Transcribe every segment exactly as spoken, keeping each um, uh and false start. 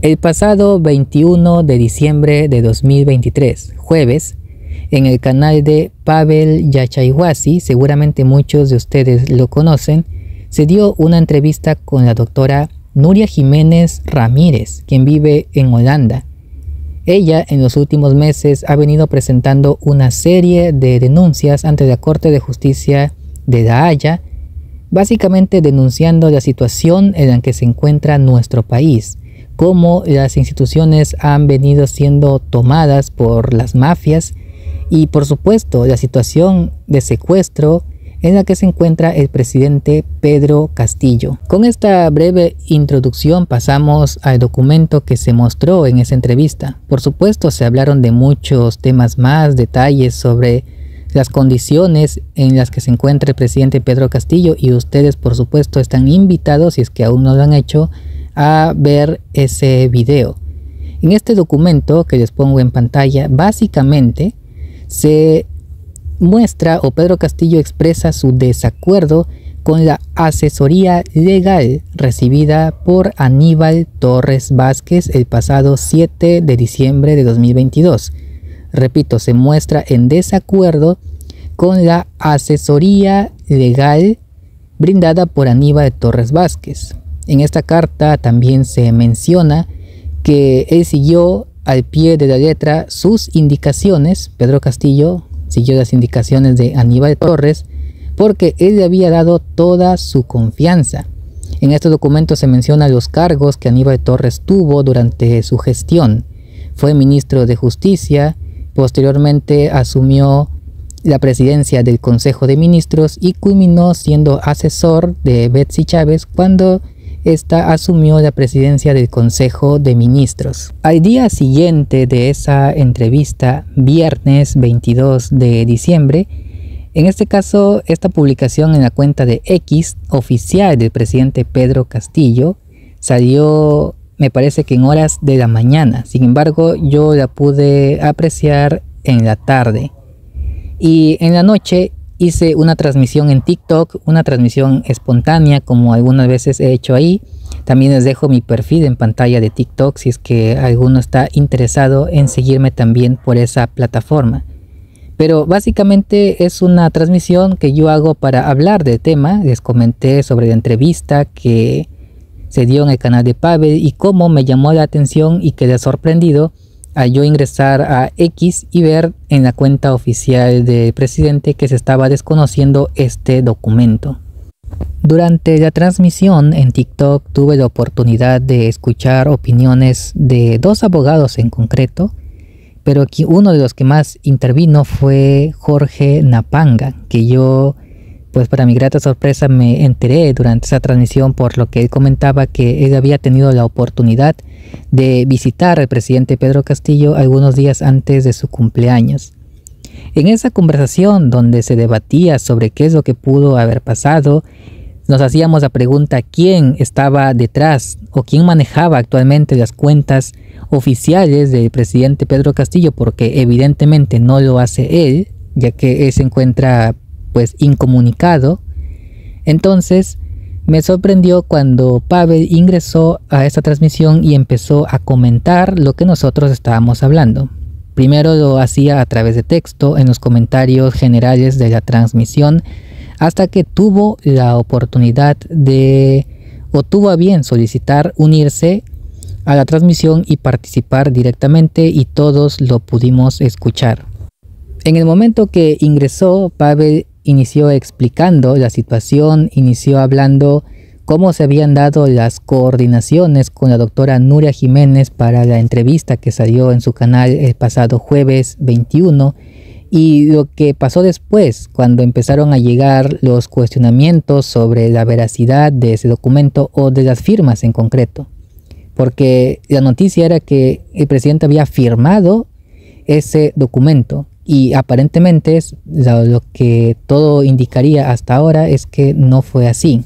El pasado veintiuno de diciembre de dos mil veintitrés, jueves, en el canal de Pavel Yachaiwasi, seguramente muchos de ustedes lo conocen, se dio una entrevista con la doctora Nuria Jiménez Ramírez, quien vive en Holanda. Ella en los últimos meses ha venido presentando una serie de denuncias ante la Corte de Justicia de La Haya, básicamente denunciando la situación en la que se encuentra nuestro país, cómo las instituciones han venido siendo tomadas por las mafias y por supuesto la situación de secuestro en la que se encuentra el presidente Pedro Castillo. Con esta breve introducción pasamos al documento que se mostró en esa entrevista. Por supuesto se hablaron de muchos temas más, detalles sobre las condiciones en las que se encuentra el presidente Pedro Castillo, y ustedes por supuesto están invitados, si es que aún no lo han hecho, a ver ese video. En este documento que les pongo en pantalla, básicamente se muestra o Pedro Castillo expresa su desacuerdo con la asesoría legal recibida por Aníbal Torres Vázquez el pasado siete de diciembre de dos mil veintidós. Repito, se muestra en desacuerdo con la asesoría legal brindada por Aníbal Torres Vázquez. En esta carta también se menciona que él siguió al pie de la letra sus indicaciones. Pedro Castillo siguió las indicaciones de Aníbal Torres porque él le había dado toda su confianza. En este documento se menciona los cargos que Aníbal Torres tuvo durante su gestión. Fue ministro de Justicia, posteriormente asumió la presidencia del Consejo de Ministros y culminó siendo asesor de Betsy Chávez cuando esta asumió la presidencia del Consejo de Ministros. Al día siguiente de esa entrevista, viernes veintidós de diciembre, en este caso esta publicación en la cuenta de X oficial del presidente Pedro Castillo salió, me parece que en horas de la mañana. Sin embargo, yo la pude apreciar en la tarde. Y en la noche hice una transmisión en TikTok, una transmisión espontánea como algunas veces he hecho ahí. También les dejo mi perfil en pantalla de TikTok si es que alguno está interesado en seguirme también por esa plataforma. Pero básicamente es una transmisión que yo hago para hablar del tema. Les comenté sobre la entrevista que se dio en el canal de Pavel y cómo me llamó la atención y quedé sorprendido al yo ingresar a X y ver en la cuenta oficial del presidente que se estaba desconociendo este documento. Durante la transmisión en TikTok tuve la oportunidad de escuchar opiniones de dos abogados en concreto, pero aquí uno de los que más intervino fue Jorge Napanga, que yo, pues para mi grata sorpresa, me enteré durante esa transmisión por lo que él comentaba que él había tenido la oportunidad de visitar al presidente Pedro Castillo algunos días antes de su cumpleaños. En esa conversación donde se debatía sobre qué es lo que pudo haber pasado, nos hacíamos la pregunta quién estaba detrás o quién manejaba actualmente las cuentas oficiales del presidente Pedro Castillo, porque evidentemente no lo hace él, ya que él se encuentra pues incomunicado. Entonces me sorprendió cuando Pavel ingresó a esta transmisión y empezó a comentar lo que nosotros estábamos hablando. Primero lo hacía a través de texto en los comentarios generales de la transmisión, hasta que tuvo la oportunidad de, o tuvo a bien solicitar unirse a la transmisión y participar directamente, y todos lo pudimos escuchar. En el momento que ingresó, Pavel inició explicando la situación, inició hablando cómo se habían dado las coordinaciones con la doctora Nuria Jiménez para la entrevista que salió en su canal el pasado jueves veintiuno, y lo que pasó después cuando empezaron a llegar los cuestionamientos sobre la veracidad de ese documento o de las firmas en concreto, porque la noticia era que el presidente había firmado ese documento. Y aparentemente es lo, lo que todo indicaría hasta ahora es que no fue así.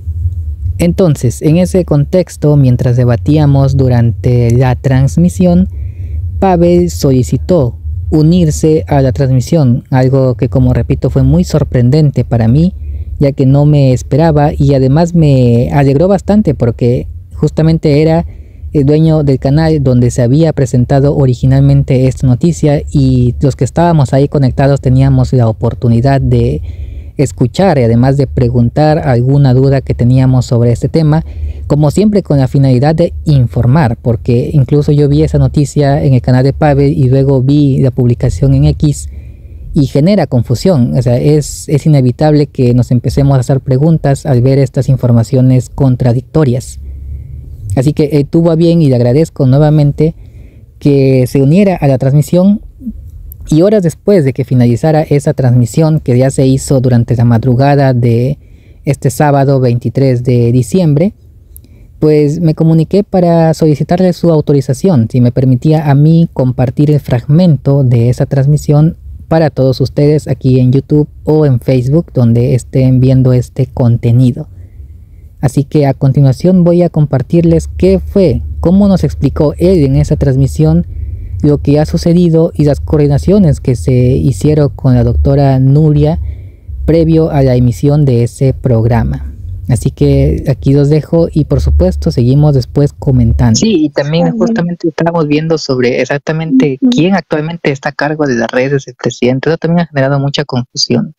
Entonces, en ese contexto, mientras debatíamos durante la transmisión, Pavel solicitó unirse a la transmisión, algo que, como repito, fue muy sorprendente para mí, ya que no me esperaba, y además me alegró bastante porque justamente era el dueño del canal donde se había presentado originalmente esta noticia, y los que estábamos ahí conectados teníamos la oportunidad de escuchar y además de preguntar alguna duda que teníamos sobre este tema, como siempre con la finalidad de informar, porque incluso yo vi esa noticia en el canal de Pavel y luego vi la publicación en X y genera confusión. O sea, es, es inevitable que nos empecemos a hacer preguntas al ver estas informaciones contradictorias. Así que eh, tuvo a bien, y le agradezco nuevamente, que se uniera a la transmisión. Y horas después de que finalizara esa transmisión, que ya se hizo durante la madrugada de este sábado veintitrés de diciembre, pues me comuniqué para solicitarle su autorización, si me permitía a mí compartir el fragmento de esa transmisión para todos ustedes aquí en YouTube o en Facebook, donde estén viendo este contenido. Así que a continuación voy a compartirles qué fue, cómo nos explicó él en esa transmisión lo que ha sucedido y las coordinaciones que se hicieron con la doctora Nuria previo a la emisión de ese programa. Así que aquí los dejo y por supuesto seguimos después comentando. Sí, y también justamente estábamos viendo sobre exactamente quién actualmente está a cargo de las redes del presidente. Eso también ha generado mucha confusión.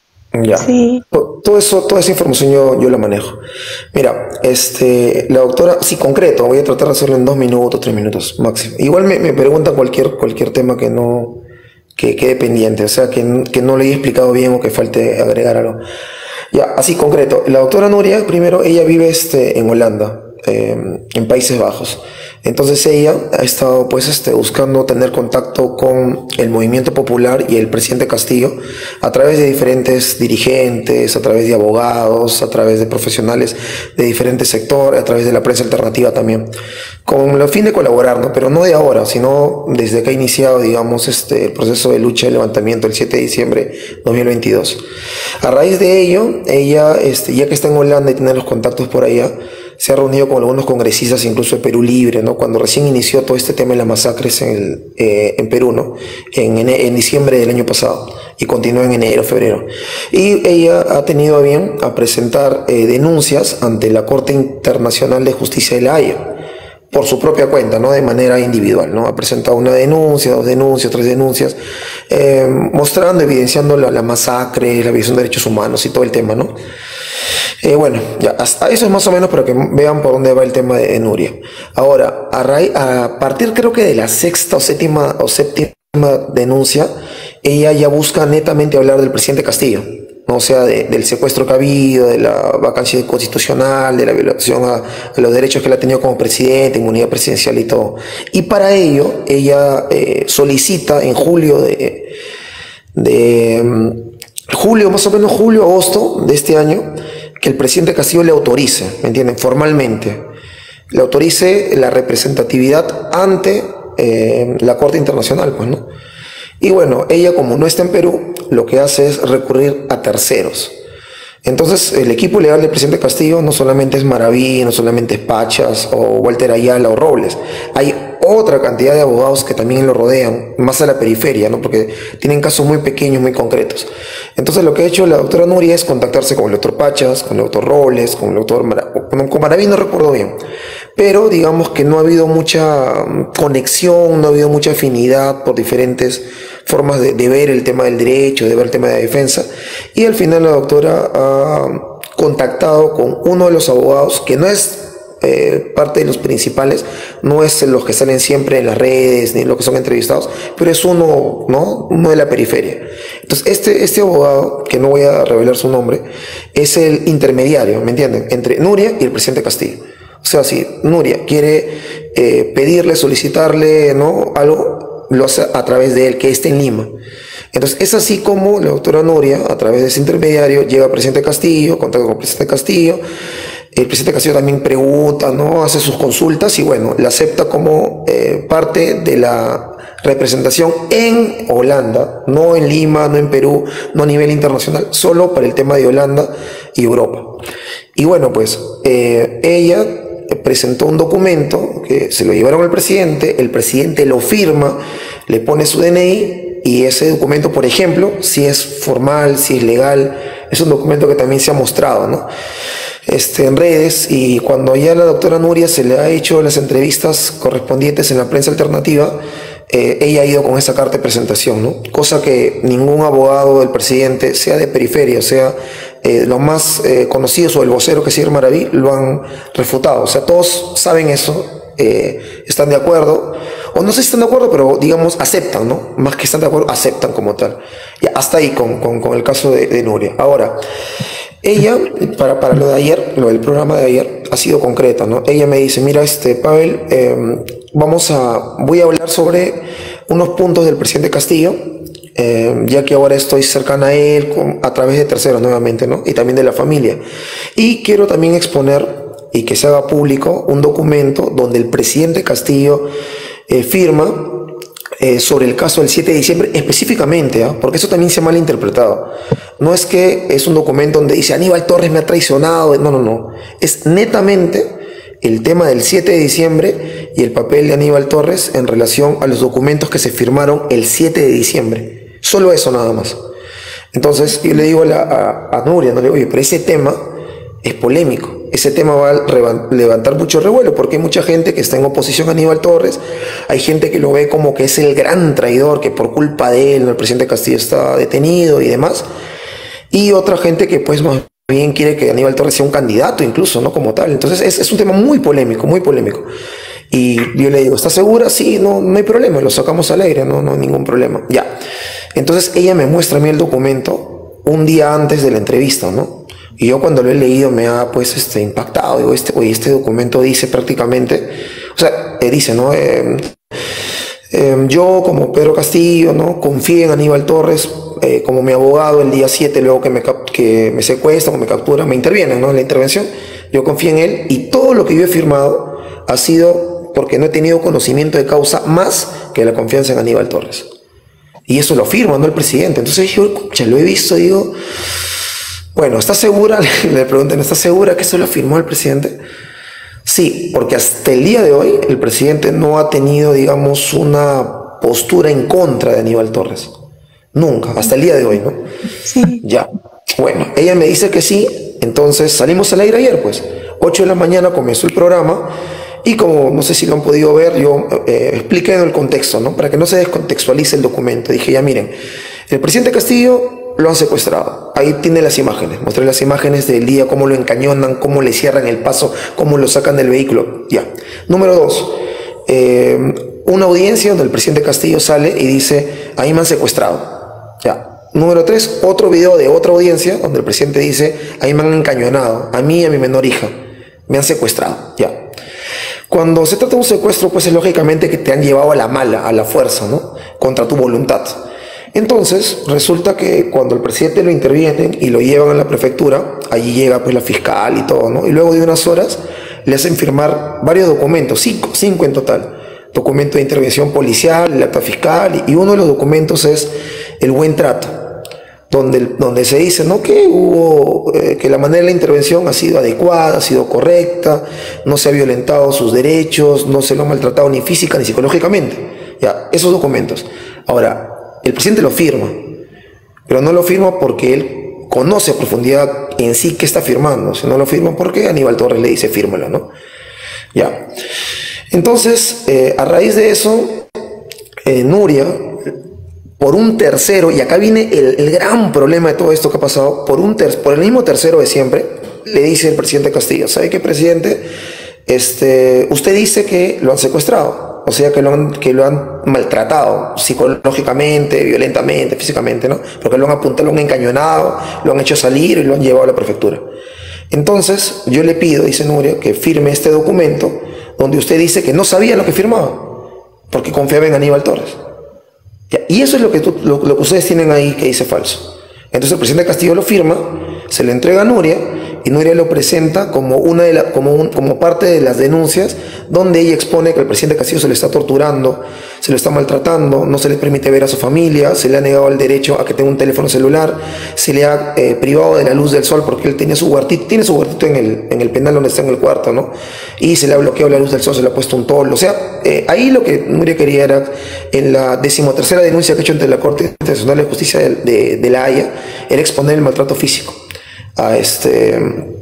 Ya, sí. Todo eso, toda esa información yo, yo la manejo. Mira, este, la doctora, sí, concreto, voy a tratar de hacerlo en dos minutos, tres minutos máximo. Igual me, me preguntan cualquier, cualquier tema que no, que quede pendiente, o sea, que, que no le haya explicado bien o que falte agregar algo. Ya, así concreto, la doctora Nuria, primero, ella vive este, en Holanda, eh, en Países Bajos. Entonces ella ha estado pues este, buscando tener contacto con el movimiento popular y el presidente Castillo a través de diferentes dirigentes, a través de abogados, a través de profesionales de diferentes sectores, a través de la prensa alternativa también, con el fin de colaborar, ¿no? Pero no de ahora, sino desde que ha iniciado, digamos, este, el proceso de lucha y levantamiento el siete de diciembre de dos mil veintidós. A raíz de ello, ella, este, ya que está en Holanda y tiene los contactos por allá, se ha reunido con algunos congresistas, incluso de Perú Libre, ¿no? Cuando recién inició todo este tema de las masacres en, el, eh, en Perú, ¿no? En, en, en diciembre del año pasado, y continúa en enero, febrero. Y ella ha tenido a bien a presentar eh, denuncias ante la Corte Internacional de Justicia de La Haya, por su propia cuenta, ¿no? De manera individual, ¿no? Ha presentado una denuncia, dos denuncias, tres denuncias, eh, mostrando, evidenciando la, la masacre, la violación de derechos humanos y todo el tema, ¿no? Eh, bueno, ya, hasta eso es más o menos para que vean por dónde va el tema de, de Nuria. Ahora, a, raíz, a partir creo que de la sexta o séptima, o séptima denuncia, ella ya busca netamente hablar del presidente Castillo, ¿no? O sea, de, del secuestro que ha habido, de la vacancia constitucional, de la violación a, a los derechos que él ha tenido como presidente, inmunidad presidencial y todo. Y para ello, ella eh, solicita en julio de... de um, julio, más o menos julio, agosto de este año, que el presidente Castillo le autorice, ¿me entienden? Formalmente, le autorice la representatividad ante eh, la Corte Internacional, pues, ¿no? Y bueno, ella como no está en Perú, lo que hace es recurrir a terceros. Entonces, el equipo legal del presidente Castillo no solamente es Maraví, no solamente es Pachas, o Walter Ayala, o Robles. Hay otra cantidad de abogados que también lo rodean, más a la periferia, ¿no? Porque tienen casos muy pequeños, muy concretos. Entonces lo que ha hecho la doctora Nuria es contactarse con el doctor Pachas, con el doctor Robles, con el doctor Mara... con Maraví no recuerdo bien, pero digamos que no ha habido mucha conexión, no ha habido mucha afinidad por diferentes formas de, de ver el tema del derecho, de ver el tema de la defensa, y al final la doctora ha contactado con uno de los abogados que no es Eh, parte de los principales, no es los que salen siempre en las redes ni los que son entrevistados, pero es uno, ¿no? Uno de la periferia. Entonces este, este abogado, que no voy a revelar su nombre, es el intermediario, ¿me entienden?, entre Nuria y el presidente Castillo. O sea, si Nuria quiere eh, pedirle, solicitarle, ¿no?, algo, lo hace a través de él, que esté en Lima. Entonces es así como la doctora Nuria, a través de ese intermediario, llega al presidente Castillo, contacta con el presidente Castillo. El presidente Castillo también pregunta, ¿no?, hace sus consultas y bueno, la acepta como eh, parte de la representación en Holanda, no en Lima, no en Perú, no a nivel internacional, solo para el tema de Holanda y Europa. Y bueno, pues eh, ella presentó un documento que se lo llevaron al presidente, el presidente lo firma, le pone su D N I y ese documento, por ejemplo, si es formal, si es legal, es un documento que también se ha mostrado, ¿no? este, en redes, y cuando ya a la doctora Nuria se le ha hecho las entrevistas correspondientes en la prensa alternativa, eh, ella ha ido con esa carta de presentación, ¿no? Cosa que ningún abogado del presidente, sea de periferia, sea eh, los más eh, conocidos o el vocero que es Sir Maraví, lo han refutado. O sea, todos saben eso, eh, están de acuerdo, o no sé si están de acuerdo, pero digamos aceptan, ¿no? Más que están de acuerdo, aceptan como tal. Ya, hasta ahí con, con, con el caso de, de Nuria. Ahora, ella, para, para lo de ayer, lo del programa de ayer, ha sido concreta, ¿no? Ella me dice, mira, este, Pavel, eh, vamos a, voy a hablar sobre unos puntos del presidente Castillo, eh, ya que ahora estoy cercana a él con, a través de terceros nuevamente, ¿no? Y también de la familia. Y quiero también exponer y que se haga público un documento donde el presidente Castillo eh, firma Eh, sobre el caso del siete de diciembre específicamente, ¿eh? Porque eso también se ha malinterpretado. No es que es un documento donde dice Aníbal Torres me ha traicionado, no, no, no. Es netamente el tema del siete de diciembre y el papel de Aníbal Torres en relación a los documentos que se firmaron el siete de diciembre. Solo eso nada más. Entonces yo le digo a, la, a, a Nuria, no le digo, oye, pero ese tema es polémico. Ese tema va a levantar mucho revuelo porque hay mucha gente que está en oposición a Aníbal Torres, hay gente que lo ve como que es el gran traidor, que por culpa de él el presidente Castillo está detenido y demás, y otra gente que pues más bien quiere que Aníbal Torres sea un candidato incluso, ¿no? Como tal. Entonces es, es un tema muy polémico, muy polémico. Y yo le digo, ¿estás segura? Sí, no, no hay problema, lo sacamos al aire, no, no hay ningún problema. Ya. Entonces ella me muestra a mí el documento un día antes de la entrevista, ¿no? Y yo cuando lo he leído me ha pues este, impactado. Digo, este, oye, este documento dice prácticamente, o sea, eh, dice, ¿no? Eh, eh, yo como Pedro Castillo, ¿no? Confié en Aníbal Torres eh, como mi abogado el día siete, luego que me, que me secuestran o me capturan, me intervienen, ¿no? En la intervención, yo confié en él y todo lo que yo he firmado ha sido porque no he tenido conocimiento de causa más que la confianza en Aníbal Torres. Y eso lo firma, ¿no? El presidente. Entonces yo, ya lo he visto, digo... Bueno, ¿estás segura? Le preguntan, ¿estás segura que eso lo firmó el presidente? Sí, porque hasta el día de hoy el presidente no ha tenido, digamos, una postura en contra de Aníbal Torres. Nunca, hasta el día de hoy, ¿no? Sí. Ya. Bueno, ella me dice que sí, entonces salimos al aire ayer, pues. ocho de la mañana comenzó el programa y como no sé si lo han podido ver, yo eh, expliqué el contexto, ¿no? Para que no se descontextualice el documento. Dije, ya miren, el presidente Castillo lo han secuestrado. Ahí tiene las imágenes. Mostré las imágenes del día, cómo lo encañonan, cómo le cierran el paso, cómo lo sacan del vehículo. Ya. Número dos. Eh, una audiencia donde el presidente Castillo sale y dice, ahí me han secuestrado. Ya. Número tres. Otro video de otra audiencia donde el presidente dice, ahí me han encañonado. A mí y a mi menor hija. Me han secuestrado. Ya. Cuando se trata de un secuestro, pues es lógicamente que te han llevado a la mala, a la fuerza, ¿no? Contra tu voluntad. Entonces, resulta que cuando el presidente lo intervienen y lo llevan a la prefectura, allí llega pues la fiscal y todo, ¿no? Y luego de unas horas le hacen firmar varios documentos, cinco, cinco en total. Documento de intervención policial, el acta fiscal, y uno de los documentos es el buen trato, donde, donde se dice, ¿no? Que hubo, eh, que la manera de la intervención ha sido adecuada, ha sido correcta, no se ha violentado sus derechos, no se lo ha maltratado ni física ni psicológicamente. Ya, esos documentos. Ahora, el presidente lo firma, pero no lo firma porque él conoce a profundidad en sí qué está firmando. Si no lo firma porque Aníbal Torres le dice fírmalo, ¿no? Ya. Entonces, eh, a raíz de eso, eh, Nuria, por un tercero, y acá viene el, el gran problema de todo esto que ha pasado, por, un ter por el mismo tercero de siempre, le dice el presidente Castillo, ¿sabe qué, presidente? Este, usted dice que lo han secuestrado. O sea, que lo, han, que lo han maltratado psicológicamente, violentamente, físicamente, ¿no? Porque lo han apuntado, lo han encañonado, lo han hecho salir y lo han llevado a la prefectura. Entonces, yo le pido, dice Nuria, que firme este documento donde usted dice que no sabía lo que firmaba, porque confiaba en Aníbal Torres. Ya, y eso es lo que, tú, lo, lo que ustedes tienen ahí que dice falso. Entonces el presidente Castillo lo firma, se le entrega a Nuria y Nuria lo presenta como, una de la, como, un, como parte de las denuncias donde ella expone que el presidente Castillo se le está torturando, se lo está maltratando, no se le permite ver a su familia, se le ha negado el derecho a que tenga un teléfono celular, se le ha eh, privado de la luz del sol porque él tenía su huertito, tiene su huertito en el, en el penal donde está en el cuarto, ¿no? Y se le ha bloqueado la luz del sol, se le ha puesto un toldo. O sea, eh, ahí lo que Nuria quería era, en la decimotercera denuncia que ha hecho ante la Corte Internacional de Justicia de, de, de La Haya, era exponer el maltrato físico a este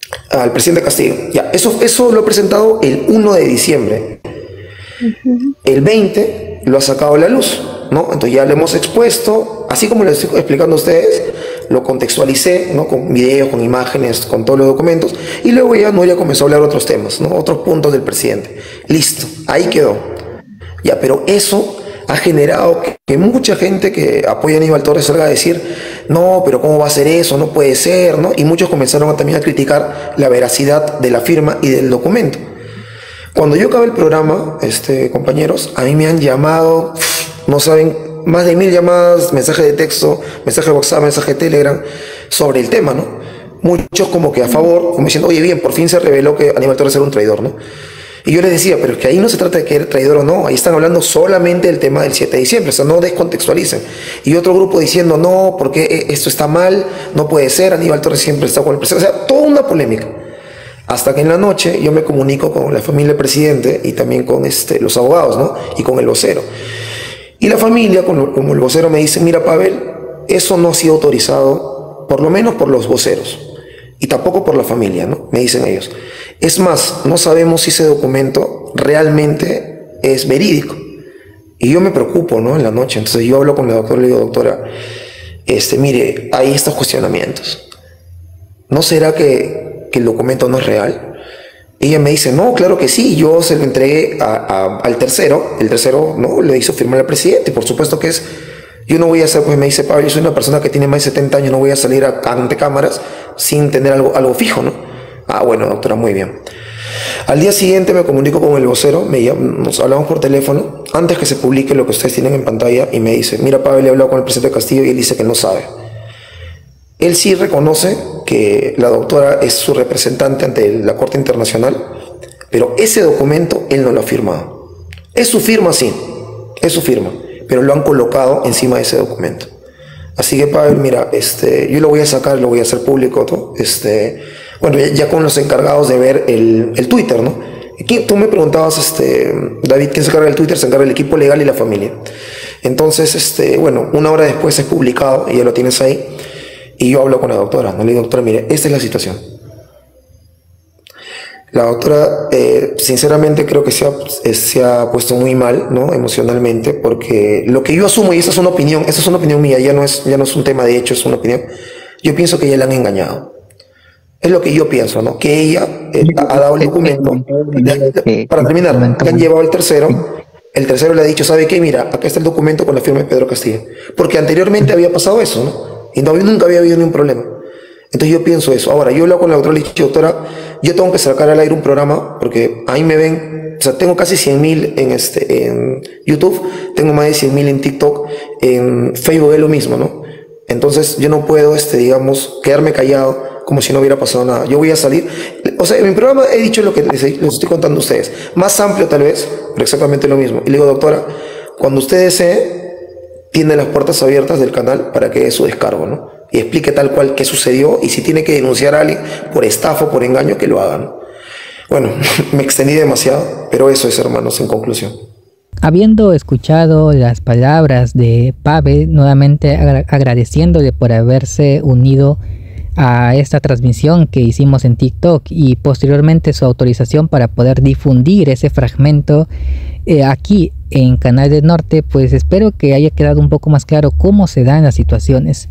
Al presidente Castillo. Ya, eso, eso lo he presentado el uno de diciembre. Uh-huh. El veinte lo ha sacado a la luz, ¿no? Entonces ya lo hemos expuesto, así como lo estoy explicando a ustedes, lo contextualicé, ¿no? Con videos, con imágenes, con todos los documentos, y luego ya Nuria comenzó a hablar otros temas, ¿no? Otros puntos del presidente. Listo, ahí quedó. Ya, pero eso ha generado que, que mucha gente que apoya a Aníbal Torres salga a decir, no, pero ¿cómo va a ser eso? No puede ser, ¿no? Y muchos comenzaron a, también a criticar la veracidad de la firma y del documento. Cuando yo acabé el programa, este, compañeros, a mí me han llamado, no saben, más de mil llamadas, mensajes de texto, mensajes de WhatsApp, mensajes de Telegram, sobre el tema, ¿no? Muchos como que a favor, como diciendo, oye, bien, por fin se reveló que Aníbal Torres era un traidor, ¿no? Y yo les decía, pero es que ahí no se trata de que era traidor o no, ahí están hablando solamente del tema del siete de diciembre, o sea, no descontextualicen. Y otro grupo diciendo, no, porque esto está mal, no puede ser, Aníbal Torres siempre está con el presidente, o sea, toda una polémica. Hasta que en la noche yo me comunico con la familia del presidente y también con este, los abogados, ¿no? Y con el vocero. Y la familia, como el vocero me dice, mira, Pavel, eso no ha sido autorizado, por lo menos por los voceros, y tampoco por la familia, ¿no? Me dicen ellos. Es más, no sabemos si ese documento realmente es verídico. Y yo me preocupo, ¿no? En la noche. Entonces yo hablo con la doctora y le digo, doctora, este, mire, hay estos cuestionamientos. ¿No será que, que el documento no es real? Ella me dice, no, claro que sí, yo se lo entregué a, a, al tercero. El tercero, ¿no? Le hizo firmar al presidente. Por supuesto que es... Yo no voy a hacer, pues me dice, Pablo, yo soy una persona que tiene más de setenta años, no voy a salir a, ante cámaras sin tener algo, algo fijo, ¿no? Ah, bueno, doctora, muy bien. Al día siguiente me comunico con el vocero, me llama, nos hablamos por teléfono, antes que se publique lo que ustedes tienen en pantalla, y me dice, mira, Pablo, he hablado con el presidente Castillo y él dice que no sabe. Él sí reconoce que la doctora es su representante ante la Corte Internacional, pero ese documento él no lo ha firmado. Es su firma, sí, es su firma, pero lo han colocado encima de ese documento. Así que, Pablo, mira, este, yo lo voy a sacar, lo voy a hacer público, ¿no? Este... Bueno, ya, ya con los encargados de ver el, el Twitter, ¿no? Tú me preguntabas, este, David, ¿quién se encarga del Twitter? Se encarga el equipo legal y la familia. Entonces, este, bueno, una hora después es publicado y ya lo tienes ahí. Y yo hablo con la doctora, ¿no? Le digo, doctora, mire, esta es la situación. La doctora, eh, sinceramente, creo que se ha, se ha puesto muy mal, ¿no? Emocionalmente, porque lo que yo asumo, y esa es una opinión, esa es una opinión mía, ya no es, ya no es un tema de hecho, es una opinión. Yo pienso que ya la han engañado. Es lo que yo pienso, ¿no? Que ella eh, ha dado el documento, le, para terminar, le han llevado el tercero, el tercero le ha dicho, ¿sabe qué? Mira, acá está el documento con la firma de Pedro Castillo. Porque anteriormente había pasado eso, ¿no? Y no, nunca había habido ningún problema. Entonces yo pienso eso. Ahora, yo hablo con la doctora y le digo, doctora, yo tengo que sacar al aire un programa, porque ahí me ven, o sea, tengo casi cien mil en, este, en YouTube, tengo más de cien mil en TikTok, en Facebook es lo mismo, ¿no? Entonces yo no puedo, este, digamos, quedarme callado como si no hubiera pasado nada. Yo voy a salir, o sea, en mi programa he dicho lo que les, les estoy contando a ustedes, más amplio tal vez, pero exactamente lo mismo. Y le digo, doctora, cuando usted desee, tiene las puertas abiertas del canal para que dé su descargo, ¿no? Y explique tal cual qué sucedió, y si tiene que denunciar a alguien por estafa o por engaño, que lo hagan. Bueno, me extendí demasiado, pero eso es, hermanos, en conclusión. Habiendo escuchado las palabras de Pavel, nuevamente agra agradeciéndole por haberse unido a esta transmisión que hicimos en TikTok y posteriormente su autorización para poder difundir ese fragmento eh, aquí en Canal del Norte, pues espero que haya quedado un poco más claro cómo se dan las situaciones.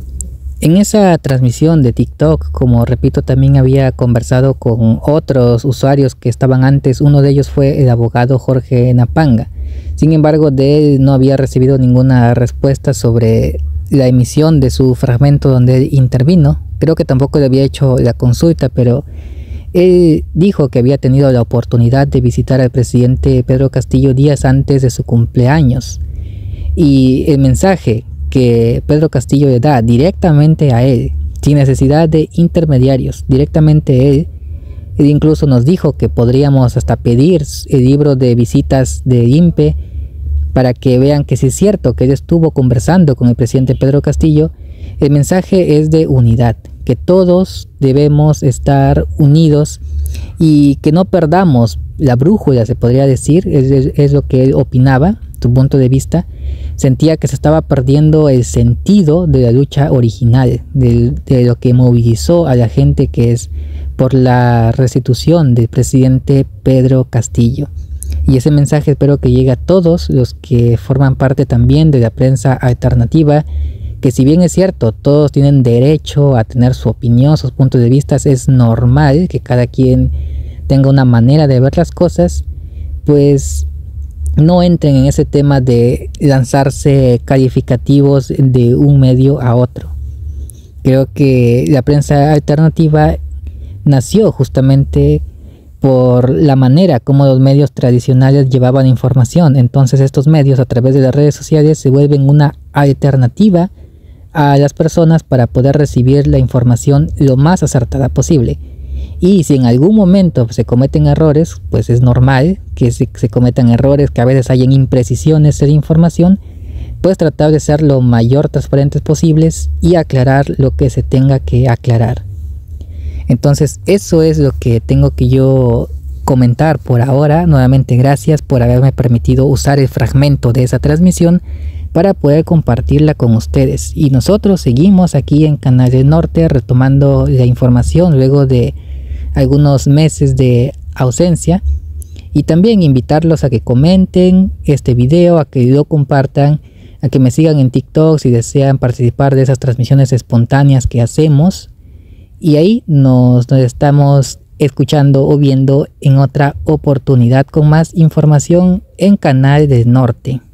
En esa transmisión de TikTok, como repito, también había conversado con otros usuarios que estaban antes. Uno de ellos fue el abogado Jorge Napanga. Sin embargo, de él no había recibido ninguna respuesta sobre la emisión de su fragmento donde él intervino. Creo que tampoco le había hecho la consulta, pero él dijo que había tenido la oportunidad de visitar al presidente Pedro Castillo días antes de su cumpleaños. Y el mensaje que Pedro Castillo le da directamente a él, sin necesidad de intermediarios, directamente él, él incluso nos dijo que podríamos hasta pedir el libro de visitas de I N P E para que vean que sí es cierto que él estuvo conversando con el presidente Pedro Castillo. El mensaje es de unidad, que todos debemos estar unidos y que no perdamos la brújula, se podría decir, es, es, es lo que él opinaba, tu punto de vista, sentía que se estaba perdiendo el sentido de la lucha original, de, de lo que movilizó a la gente, que es por la restitución del presidente Pedro Castillo. Y ese mensaje espero que llegue a todos los que forman parte también de la prensa alternativa, que si bien es cierto, todos tienen derecho a tener su opinión, sus puntos de vista, es normal que cada quien tenga una manera de ver las cosas, pues no entren en ese tema de lanzarse calificativos de un medio a otro. Creo que la prensa alternativa nació justamente por la manera como los medios tradicionales llevaban información. Entonces estos medios, a través de las redes sociales, se vuelven una alternativa a las personas para poder recibir la información lo más acertada posible. Y si en algún momento se cometen errores, pues es normal que se, se cometan errores, que a veces hayan imprecisiones de información, pues tratar de ser lo mayor transparentes posibles y aclarar lo que se tenga que aclarar. Entonces eso es lo que tengo que yo comentar por ahora. Nuevamente gracias por haberme permitido usar el fragmento de esa transmisión para poder compartirla con ustedes. Y nosotros seguimos aquí en Canal del Norte retomando la información luego de algunos meses de ausencia, y también invitarlos a que comenten este video, a que lo compartan, a que me sigan en TikTok si desean participar de esas transmisiones espontáneas que hacemos, y ahí nos, nos estamos escuchando o viendo en otra oportunidad con más información en Canal del Norte.